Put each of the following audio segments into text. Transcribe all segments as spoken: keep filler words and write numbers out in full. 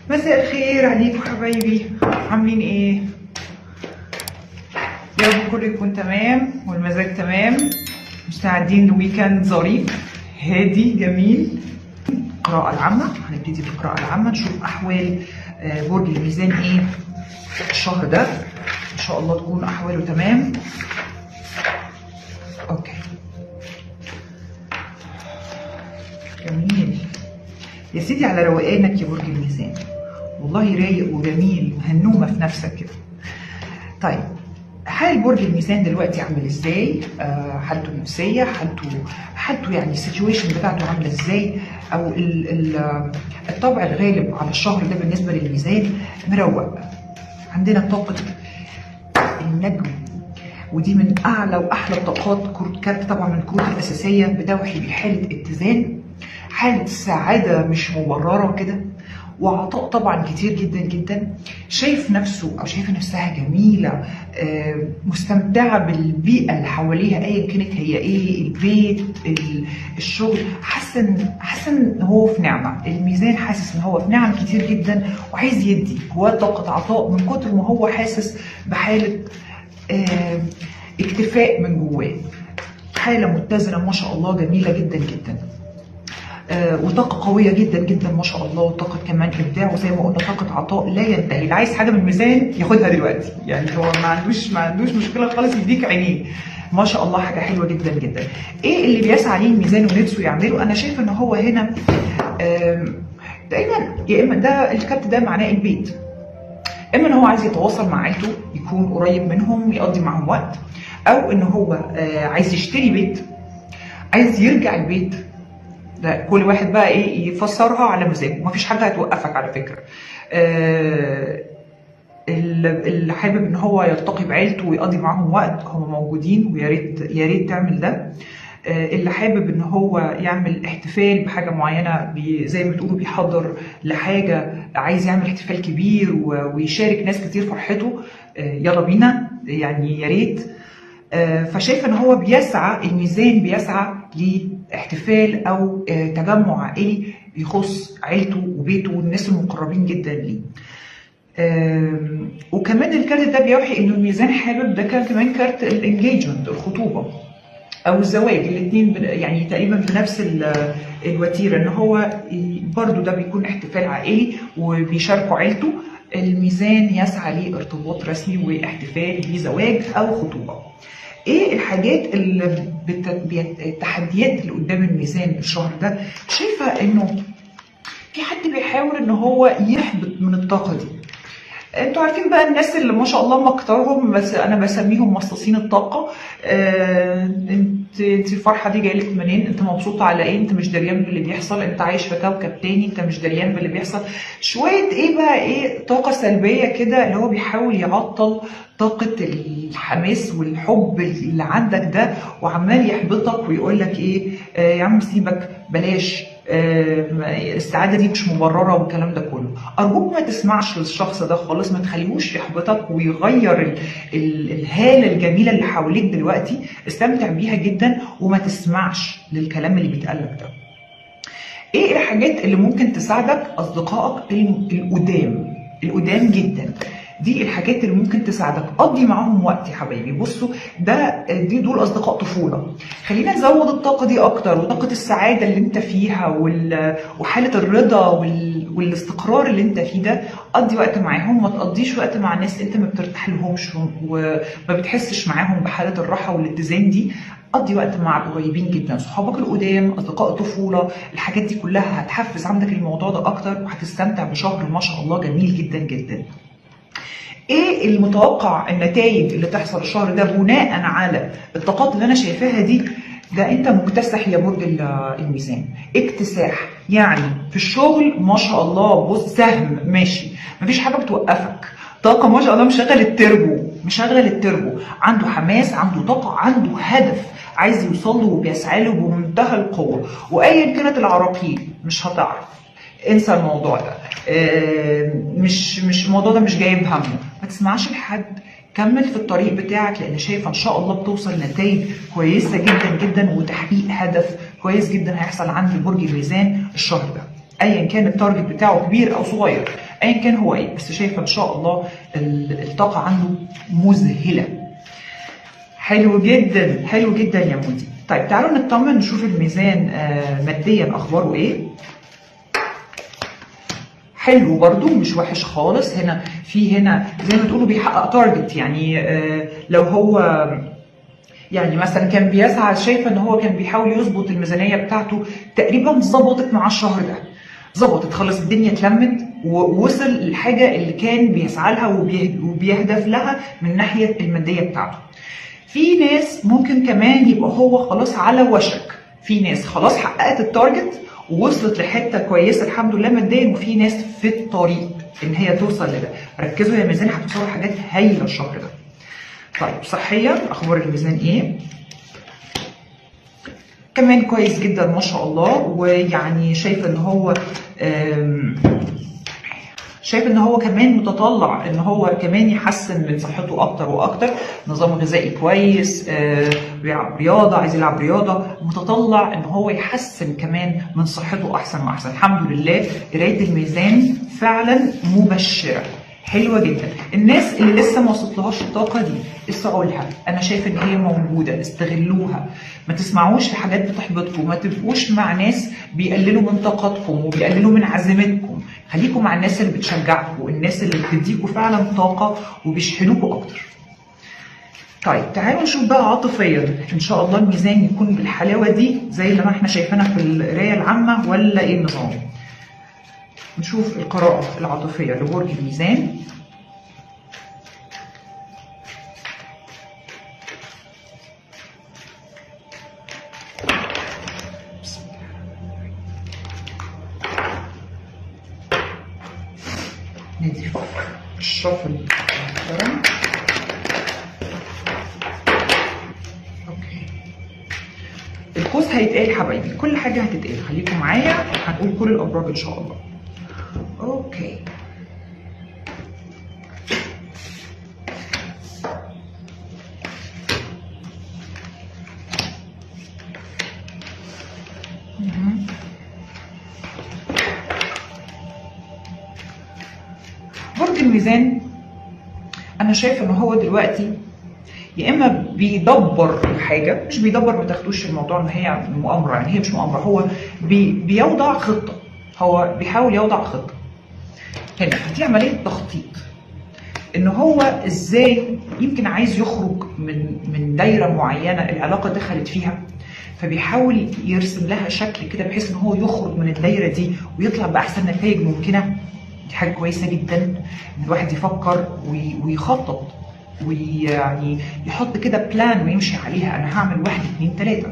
مساء الخير عليكم حبايبي، عاملين ايه؟ يا رب كله يكون تمام والمزاج تمام، مستعدين لويكند ظريف هادي جميل. القراءة العامة، هنبتدي بالقراءة العامة نشوف أحوال برج الميزان ايه الشهر ده. إن شاء الله تكون أحواله تمام. أوكي جميل يا سيدي، على روقانك يا برج الميزان، والله رايق وجميل وهنومه في نفسك كده. طيب حال برج الميزان دلوقتي عامل ازاي؟ آه حالته النفسيه، حالته حالته يعني السيتويشن بتاعته عامله ازاي، او ال ال الطبع الغالب على الشهر ده بالنسبه للميزان مروق. عندنا طاقه النجم، ودي من اعلى واحلى الطاقات. كروت كارت طبعا من الكروت الاساسيه بتوحي بحاله اتزان، حاله سعاده مش مبرره كده، وعطاء طبعا كتير جدا جدا. شايف نفسه او شايفه نفسها جميله، مستمتعه بالبيئه اللي حواليها ايا كانت هي ايه، البيت، الشغل. حاسه ان حاسه ان هو في نعمه. الميزان حاسس ان هو في نعم كتير جدا وعايز يدي، هو طاقه عطاء من كتر ما هو حاسس بحاله اكتفاء من جواه. حاله متزنه ما شاء الله، جميله جدا جدا. آه وطاقه قويه جدا جدا ما شاء الله، وطاقه كمان ابداع، وزي ما قلنا طاقه عطاء لا ينتهي. اللي عايز حاجه من الميزان ياخدها دلوقتي، يعني هو ما عندوش ما عندوش مشكله خالص، يديك عينيه ما شاء الله. حاجه حلوه جدا جدا. ايه اللي بيسعى ليه الميزان ونفسه يعمله؟ انا شايفه ان هو هنا دايما يا اما ده الكارت ده معناه البيت، اما ان هو عايز يتواصل مع عيلته، يكون قريب منهم، يقضي معهم وقت، او ان هو آه عايز يشتري بيت، عايز يرجع البيت. ده كل واحد بقى ايه يفسرها على مزاجه، مفيش حاجه هتوقفك على فكره. آه اللي حابب ان هو يلتقي بعيلته ويقضي معاهم وقت هم موجودين، ويا ريت يا ريت تعمل ده. آه اللي حابب ان هو يعمل احتفال بحاجه معينه، زي ما بتقولوا بيحضر لحاجه، عايز يعمل احتفال كبير ويشارك ناس كتير فرحته، آه يلا بينا يعني يا ريت. آه فشايفه ان هو بيسعى، الميزان بيسعى لاحتفال او آه تجمع عائلي يخص عيلته وبيته والناس المقربين جدا ليه. آه وكمان الكارت ده بيوحي انه الميزان حابب، ده كان كمان كارت الانجيجمنت، الخطوبه او الزواج، الاثنين يعني تقريبا بنفس الوتيره، ان هو برضو ده بيكون احتفال عائلي وبيشاركوا عيلته. الميزان يسعى لارتباط رسمي واحتفال بزواج او خطوبه. ايه الحاجات اللي التحديات اللي قدام الميزان الشهر ده؟ شايفه انه في حد بيحاول ان هو يحبط من الطاقه دي. انتوا عارفين بقى الناس اللي ما شاء الله مكترهم، بس انا بسميهم مصاصين الطاقه. آه انت انت الفرحه دي جايه لك منين؟ انت مبسوطه على ايه؟ انت مش دريان باللي بيحصل، انت عايش في كوكب تاني، انت مش دريان باللي بيحصل. شويه ايه بقى، ايه طاقه سلبيه كده، اللي هو بيحاول يعطل طاقه الحماس والحب اللي عندك ده، وعمال يحبطك ويقول لك ايه، آه يا عم سيبك بلاش، آه السعاده دي مش مبرره والكلام ده كله. ارجوك ما تسمعش للشخص ده خالص، ما تخليهوش يحبطك ويغير ال ال الهاله الجميله اللي حواليك دلوقتي. استمتع بيها جدا وما تسمعش للكلام اللي بيتقالك ده. ايه الحاجات اللي ممكن تساعدك؟ اصدقائك القدام القدام جدا، دي الحاجات اللي ممكن تساعدك. قضي معاهم وقت يا حبايبي. بصوا ده دي دول اصدقاء طفوله. خلينا نزود الطاقه دي اكتر، وطاقه السعاده اللي انت فيها وحاله الرضا والاستقرار اللي انت فيه ده. قضي وقت معاهم، ما تقضيش وقت مع ناس انت ما بترتاح لهمش وما بتحسش معاهم بحاله الراحه والاتزان دي. قضي وقت مع القريبين جدا، صحابك القدام، اصدقاء الطفوله. الحاجات دي كلها هتحفز عندك الموضوع ده اكتر، وهتستمتع بشهر ما شاء الله جميل جدا جدا. ايه المتوقع النتائج اللي تحصل الشهر ده بناء على الطاقات اللي انا شايفاها دي؟ ده انت مكتسح يا برج الميزان، اكتساح يعني في الشغل ما شاء الله. بص سهم ماشي، مفيش حاجه بتوقفك. طاقه ما شاء الله، مشغل التربو مشغل التربو عنده حماس، عنده طاقه، عنده هدف عايز يوصل له وبيسعى له بمنتهى القوه. وايا كانت العراقيل مش هتعرف، انسى الموضوع ده. مش مش الموضوع ده مش جايب همه. ما تسمعش لحد، كمل في الطريق بتاعك، لان شايفه ان شاء الله بتوصل نتائج كويسه جدا جدا، وتحقيق هدف كويس جدا هيحصل عند برج الميزان الشهر ده، ايا كان التارجت بتاعه كبير او صغير. ايا كان هو ايه، بس شايفه ان شاء الله الطاقه عنده مذهله. حلو جدا حلو جدا يا مودي. طيب تعالوا نطمن نشوف الميزان آه ماديا اخباره ايه. حلو برضو، مش وحش خالص. هنا في هنا زي ما تقولوا بيحقق تارجت، يعني آه لو هو يعني مثلا كان بيسعى، شايفه ان هو كان بيحاول يظبط الميزانيه بتاعته، تقريبا ظبطت مع الشهر ده، ظبطت خلاص، الدنيا اتلمت ووصل للحاجه اللي كان بيسعى لها وبيهدف لها من ناحيه الماديه بتاعته. في ناس ممكن كمان يبقى هو خلاص على وشك، في ناس خلاص حققت التارجت ووصلت لحته كويسه الحمد لله ماديا، وفي ناس في الطريق ان هي توصل لده. ركزوا يا ميزان، هتوصلوا لحاجات هايله الشهر ده. طيب صحيا اخبار الميزان ايه؟ كمان كويس جدا ما شاء الله، ويعني شايفه ان هو شايف ان هو كمان متطلع ان هو كمان يحسن من صحته اكتر واكتر، نظام غذائي كويس، بيلعب رياضه، عايز يلعب رياضه، متطلع ان هو يحسن كمان من صحته احسن واحسن. الحمد لله قرايه الميزان فعلا مبشره، حلوه جدا. الناس اللي لسه ما وصلتلهاش الطاقه دي اسعوا لها، انا شايف ان هي موجوده، استغلوها، ما تسمعوش لحاجات بتحبطكم، ما تبقوش مع ناس بيقللوا من طاقتكم وبيقللوا من عزيمتكم، خليكم مع الناس اللي بتشجعكم، الناس اللي بتديكم فعلا طاقه وبيشحنوكم اكتر. طيب تعالوا نشوف بقى عاطفيا، ان شاء الله الميزان يكون بالحلاوه دي زي اللي ما احنا شايفينها في القرايه العامه ولا ايه النظام؟ نشوف القراءة العاطفية لبرج الميزان. نضيف الشفل محترم. اوكي القوس هيتقال حبايبي، كل حاجة هتتقال، خليكم معايا هنقول كل الأبراج إن شاء الله. اوكي برج الميزان انا شايفه ان هو دلوقتي يا اما بيدبر حاجه، مش بيدبر، ما تاخدوش الموضوع ان هي مؤامره، يعني هي مش مؤامره، هو بي بيوضع خطه، هو بيحاول يوضع خطه. هنا دي عمليه تخطيط، ان هو ازاي يمكن عايز يخرج من من دايره معينه العلاقه دخلت فيها، فبيحاول يرسم لها شكل كده بحيث ان هو يخرج من الدايره دي ويطلع باحسن نتائج ممكنه. دي حاجه كويسه جدا ان الواحد يفكر ويخطط ويعني يحط كده بلان ويمشي عليها، انا هعمل واحد اتنين تلاته.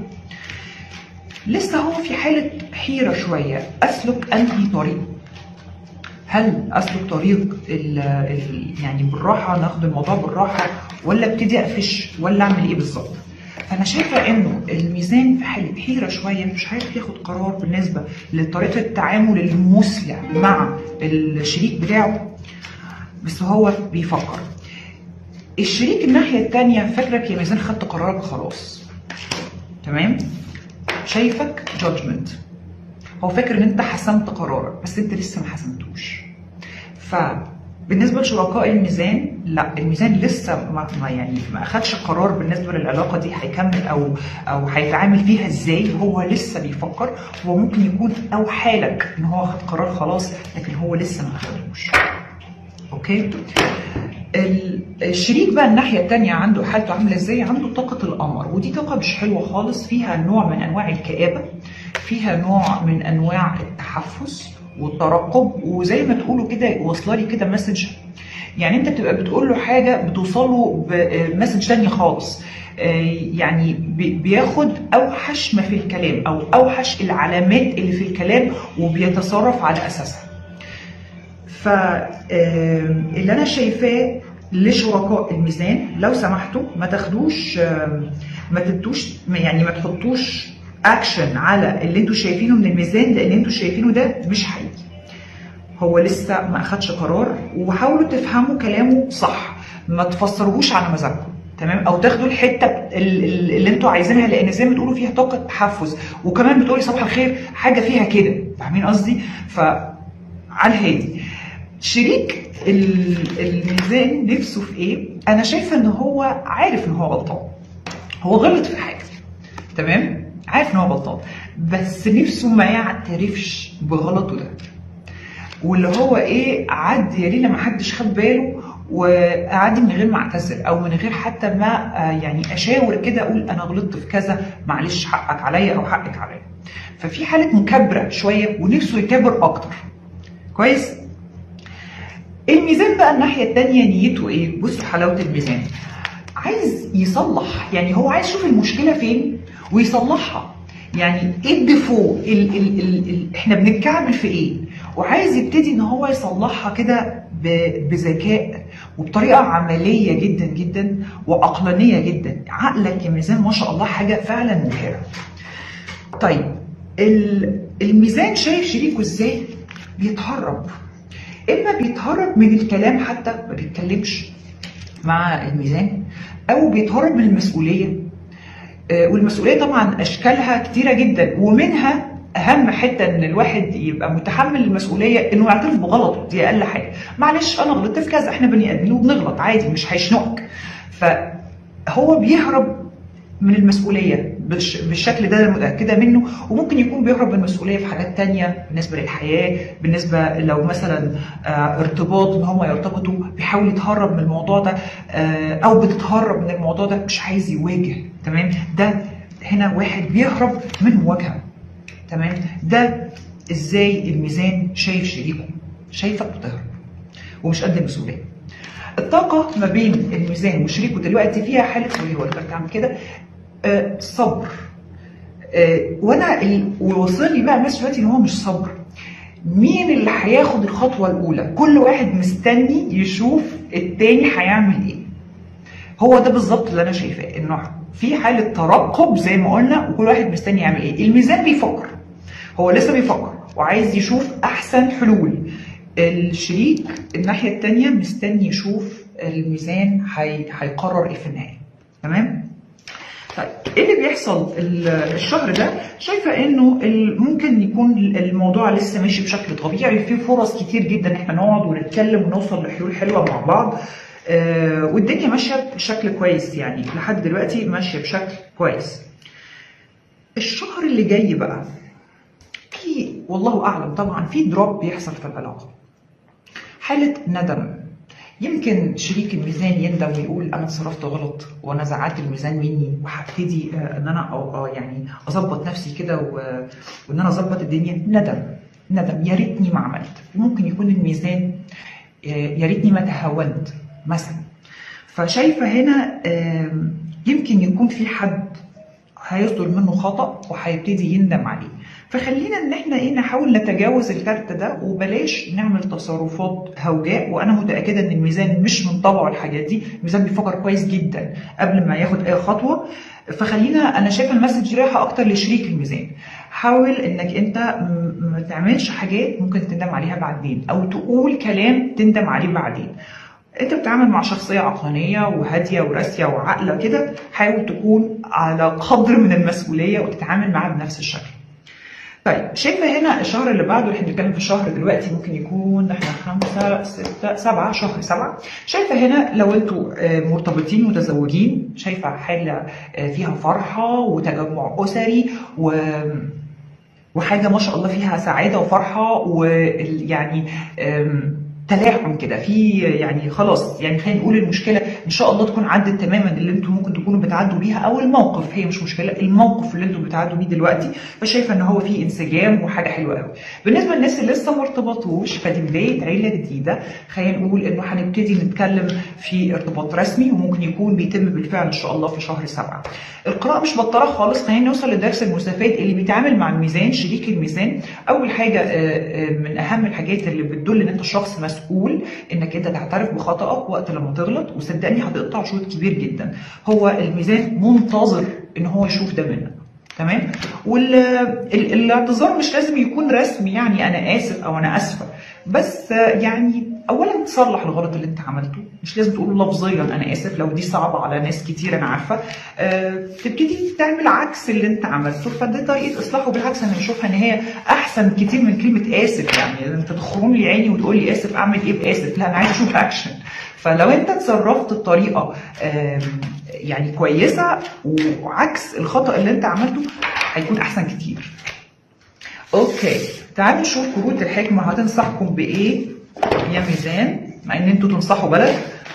لسه هو في حاله حيره شويه، اسلك انهي طريق؟ هل اسلك طريق ال ال يعني بالراحه، ناخد الموضوع بالراحه، ولا ابتدي اقفش، ولا اعمل ايه بالظبط؟ فانا شايفه انه الميزان في حاله حيره شويه، مش عارف ياخد قرار بالنسبه لطريقه التعامل المسرع مع الشريك بتاعه، بس هو بيفكر. الشريك الناحيه الثانيه فاكرك يا ميزان خدت قرارك خلاص، تمام؟ شايفك جادجمنت، هو فاكر ان انت حسمت قرارك بس انت لسه ما حسمتوش. فبالنسبه لشركاء الميزان، لا، الميزان لسه ما يعني ما اخدش قرار بالنسبه للعلاقه دي هيكمل او او هيتعامل فيها ازاي، هو لسه بيفكر. هو ممكن يكون اوحى لك ان هو اخد قرار خلاص لكن هو لسه ما اخدهوش. اوكي؟ الشريك بقى الناحيه الثانيه عنده حالته عامله ازاي؟ عنده طاقه القمر، ودي طاقه مش حلوه خالص، فيها نوع من انواع الكآبه، فيها نوع من انواع التحفز والترقب، وزي ما تقولوا كده واصله لي كده مسج، يعني انت بتبقى بتقول له حاجه بتوصل له بمسج ثانيه خالص، يعني بياخد اوحش ما في الكلام او اوحش العلامات اللي في الكلام وبيتصرف على اساسها. فاللي انا شايفاه لشركاء الميزان، لو سمحتوا ما تاخدوش ما تدوش يعني ما تحطوش اكشن على اللي انتوا شايفينه من الميزان، لان انتوا شايفينه ده مش حقيقي، هو لسه ما اخدش قرار. وحاولوا تفهموا كلامه صح، ما تفسروهوش على مزاجكم، تمام؟ او تاخدوا الحته اللي انتوا عايزينها، لان زي ما تقولوا فيها طاقه تحفز، وكمان بتقولي صباح الخير حاجه فيها كده، فاهمين قصدي؟ فعلى الهادي شريك الميزان نفسه في ايه؟ انا شايفه ان هو عارف ان هو غلطان، هو غلط في حاجه، تمام؟ عارف ان هو غلطان، بس نفسه ما يعترفش بغلطه ده، واللي هو ايه، عدي يا ليلى ما حدش خد باله، وقعدي من غير ما اعتذر او من غير حتى ما يعني اشاور كده اقول انا غلطت في كذا، معلش حقك عليا او حقك عليا. ففي حاله مكابره شويه ونفسه يكابر اكتر. كويس؟ الميزان بقى الناحيه الثانيه نيته ايه؟ بصوا حلاوه الميزان، عايز يصلح، يعني هو عايز يشوف المشكله فين ويصلحها. يعني ايه الديفو، ال ال ال ال احنا بنتكعبل في ايه، وعايز يبتدي ان هو يصلحها كده بذكاء وبطريقه عمليه جدا جدا وعقلانيه جدا. عقلك يا ميزان ما شاء الله حاجه فعلا مبهره. طيب الميزان شايف شريكه ازاي؟ بيتهرب، اما بيتهرب من الكلام، حتى ما بيتكلمش مع الميزان، او بيتهرب من المسؤوليه. والمسؤوليه طبعا اشكالها كتيره جدا، ومنها اهم حته ان الواحد يبقى متحمل المسؤوليه انه يعترف بغلطه، دي اقل حاجه. معلش انا غلطت في كذا، احنا بني ادمين وبنغلط عادي، مش هيشنقك. فهو بيهرب من المسؤوليه بالشكل ده، انا متاكده منه. وممكن يكون بيهرب من المسؤوليه في حاجات تانية بالنسبه للحياه، بالنسبه لو مثلا ارتباط ان هم يرتبطوا، بيحاول يتهرب من الموضوع ده، او بتتهرب من الموضوع ده، مش عايز يواجه. تمام؟ ده هنا واحد بيهرب من مواجهه. تمام؟ ده ازاي الميزان شايف شريكه؟ شايفك بتهرب ومش قد المسؤوليه. الطاقه ما بين الميزان وشريكه دلوقتي فيها حاله وهو بتعمل كده أه صبر. أه وانا ووصل لي بقى المسج دلوقتي ان هو مش صبر. مين اللي هياخد الخطوه الاولى؟ كل واحد مستني يشوف التاني هيعمل ايه. هو ده بالظبط اللي انا شايفاه، انه في حاله ترقب زي ما قلنا، وكل واحد مستني يعمل ايه. الميزان بيفكر، هو لسه بيفكر وعايز يشوف احسن حلول. الشريك الناحيه الثانيه مستني يشوف الميزان هيقرر ايه في النهايه. تمام؟ طيب ايه اللي بيحصل الشهر ده؟ شايفه انه ممكن يكون الموضوع لسه ماشي بشكل طبيعي، في فرص كتير جدا احنا نقعد ونتكلم ونوصل لحلول حلوه مع بعض. آه والدنيا ماشيه بشكل كويس، يعني لحد دلوقتي ماشيه بشكل كويس. الشهر اللي جاي بقى في والله اعلم طبعا في دروب بيحصل في العلاقه، حاله ندم. يمكن شريك الميزان يندم ويقول انا اتصرفت غلط وانا زعلت الميزان مني، وهبتدي ان انا يعني اظبط نفسي كده وان انا اظبط الدنيا. ندم ندم، يا ريتني ما عملت. ممكن يكون الميزان يا ريتني ما تهاونت مثلا. فشايفه هنا يمكن يكون في حد هيصدر منه خطأ وهيبتدي يندم عليه. فخلينا ان احنا ايه نحاول نتجاوز الكارت ده، وبلاش نعمل تصرفات هوجاء. وانا متاكده ان الميزان مش من طبعه الحاجات دي، الميزان بيفكر كويس جدا قبل ما ياخد اي خطوه. فخلينا، انا شايفه المسج رايحه اكتر لشريك الميزان. حاول انك انت ما تعملش حاجات ممكن تندم عليها بعدين، او تقول كلام تندم عليه بعدين. انت بتتعامل مع شخصيه عقلانيه وهاديه وراسيه وعاقله كده، حاول تكون على قدر من المسؤوليه وتتعامل معاه بنفس الشكل. طيب شايفه هنا الشهر اللي بعده، اللي احنا بنتكلم في الشهر دلوقتي ممكن يكون احنا خمسه سته سبعه، شهر سبعه. شايفه هنا لو انتوا مرتبطين متزوجين، شايفه حاله فيها فرحه وتجمع اسري و وحاجه ما شاء الله فيها سعاده وفرحه، ويعني تلاحم كده في، يعني خلاص، يعني خلينا نقول المشكله ان شاء الله تكون عدت تماما اللي انتم ممكن تكونوا بتعدوا بيها، او الموقف، هي مش مشكله، الموقف اللي انتم بتعدوا بيه دلوقتي. فشايفه ان هو في انسجام وحاجه حلوه قوي. بالنسبه للناس اللي لسه ما ارتبطوش، فدي بدايه عيله جديده. خلينا نقول انه هنبتدي نتكلم في ارتباط رسمي، وممكن يكون بيتم بالفعل ان شاء الله في شهر سبعه. القراءه مش بطاله خالص. خلينا نوصل لدرس المستفاد اللي بيتعامل مع الميزان، شريك الميزان. اول حاجه من اهم الحاجات اللي بتدل ان انت شخص مسؤول، انك انت تعترف بخطأك وقت لما تغلط، وصدقني هتقطع شوط كبير جدا. هو الميزان منتظر ان هو يشوف ده منك. تمام؟ والاعتذار مش لازم يكون رسمي، يعني انا اسف او انا اسفه، بس يعني اولا تصلح الغلط اللي انت عملته، مش لازم تقول لفظيا انا اسف لو دي صعبه على ناس كتير انا عارفه. أه تبتدي تعمل عكس اللي انت عملته، فده طريقه اصلاح، وبالعكس انا بشوفها ان هي احسن كتير من كلمه اسف. يعني انت تخرم لي عيني وتقول لي اسف، اعمل ايه باسف؟ لا انا عايز اشوف اكشن. فلو انت اتصرفت بطريقه يعني كويسه وعكس الخطا اللي انت عملته هيكون احسن كتير. اوكي تعالوا نشوف كروت الحكمه هتنصحكم بايه يا ميزان، مع ان انتوا تنصحوا بلد.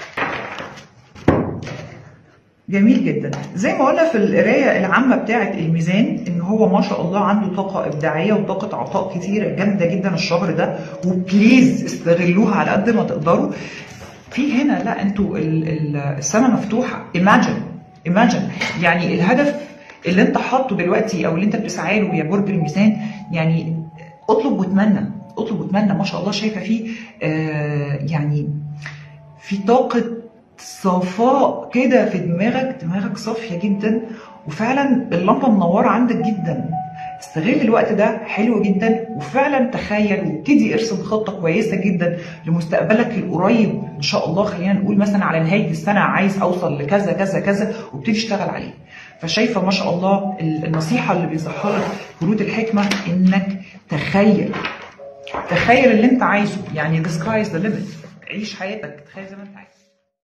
جميل جدا. زي ما قلنا في القرايه العامه بتاعه الميزان ان هو ما شاء الله عنده طاقه ابداعيه وطاقه عطاء كتيره جامده جدا الشهر ده، وبليز استغلوها على قد ما تقدروا. في هنا لا انتوا السماء مفتوحه. ايماجن ايماجن يعني الهدف اللي انت حاطه دلوقتي او اللي انت بتسعى له يا برج الميزان، يعني اطلب واتمنى اطلب واتمنى. ما شاء الله شايفه فيه آه يعني في طاقه صفاء كده في دماغك، دماغك صافيه جدا، وفعلا اللمبه منوره عندك جدا. استغل الوقت ده حلو جدا، وفعلا تخيل وابتدي ارسم خطه كويسه جدا لمستقبلك القريب ان شاء الله. خلينا نقول مثلا على نهايه السنه عايز اوصل لكذا كذا كذا، وابتدي اشتغل عليه. فشايفه ما شاء الله النصيحه اللي بيصحها لك كروت الحكمه انك تخيل تخيل اللي انت عايزه. يعني the sky is the limit. عيش حياتك، تخيل زي ما انت عايز.